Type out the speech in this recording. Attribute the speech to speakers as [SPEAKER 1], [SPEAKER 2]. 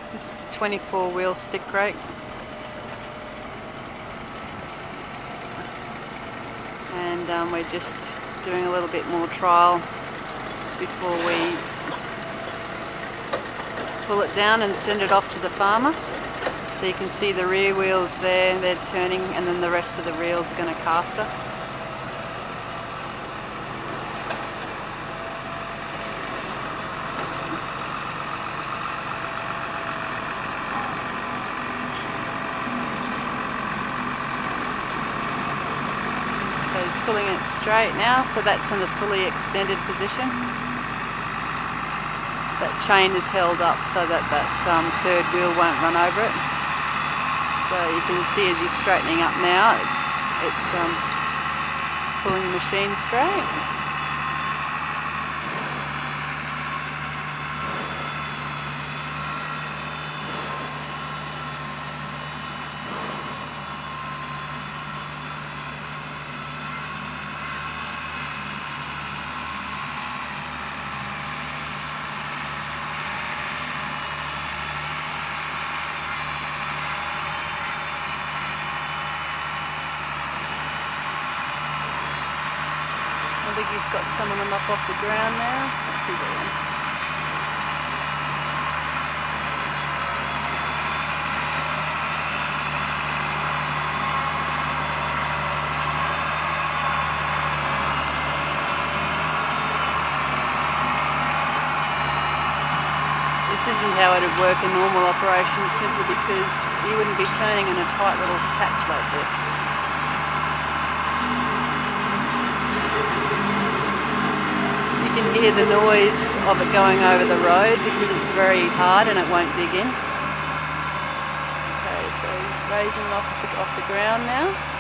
[SPEAKER 1] It's the 24 wheel Stickrake. And we're just doing a little bit more trial before we pull it down and send it off to the farmer. So you can see the rear wheels there, they're turning, and then the rest of the reels are going to caster. So he's pulling it straight now, so that's in the fully extended position. That chain is held up so that third wheel won't run over it. So you can see as he's straightening up now, it's pulling the machine straight. I think he's got some of them up off the ground now. Not too bad. This isn't how it would work in normal operations, simply because you wouldn't be turning in a tight little patch like this. You can hear the noise of it going over the road because it's very hard and it won't dig in. Okay, so he's raising it off the ground now.